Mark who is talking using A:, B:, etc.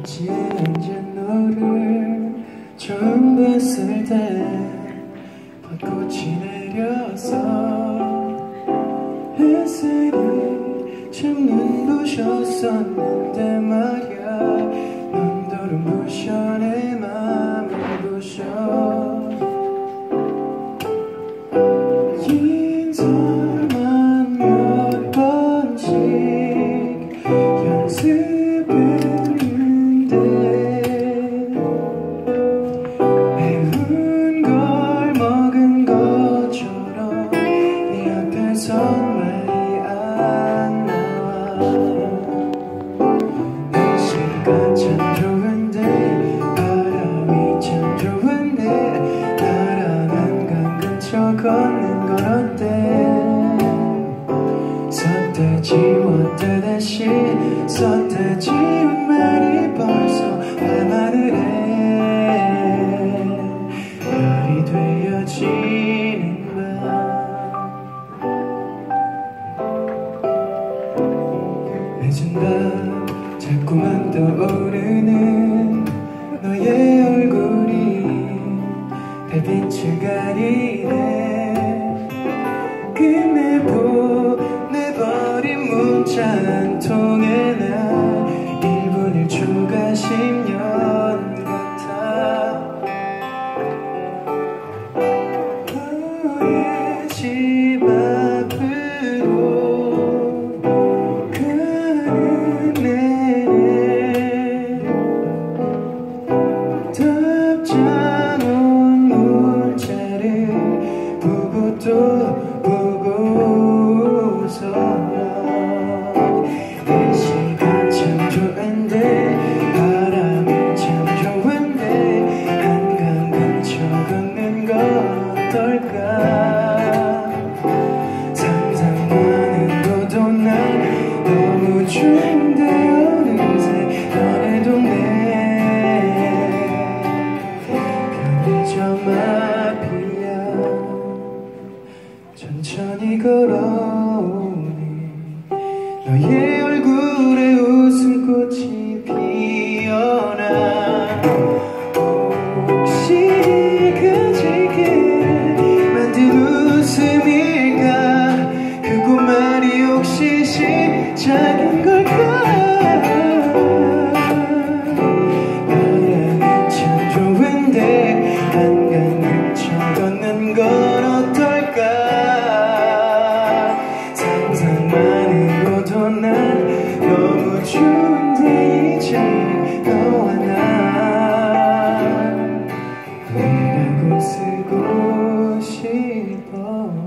A: 벤치에 앉은 너를 처음 봤을 때 벚꽃이 내려서 햇살이 참 눈부셨었는데 말야. 넌 눈부셔 내 맘을 부셔. 인사만 몇 번씩 연습했는데 매운 걸 먹은 것처럼 네 앞에서 말이 안 나와. 날씨가 참 좋은데 바람이 참 좋은데 나랑 한강 근처 걷는 건 어때? 섰다지워 다시 섰다지운 말이 벌써 밤하늘에 별이 되어지는 밤. 늦은 밤 자꾸만 떠오르는 너의 얼굴이 달빛을 가리네. 끝내 보내버린 문자 한 통에 나 1분 1초가 10년 같아. 너의 집 앞으로 가는 내내 답장온 문자를 보고 또 보고서 날씨가 참 좋은데 바람이 참 좋은데 한강 근처 걷는 건 어떨까? 상상만은 것도 난 너무 좋은데 어느새 너네 동네 편의점 앞이야. 천천히 걸어오니 너의 얼굴에 웃음꽃이 피어나. 혹시 그 지게 만든 웃음일까? 그 꽃말이 혹시 시작인 걸까? 바람이 참 좋은데 한강 근처 걷는 건 어떨까? 상상만으로도 난 너무 좋은데 이제 너와 나 너라고 쓰고 싶어.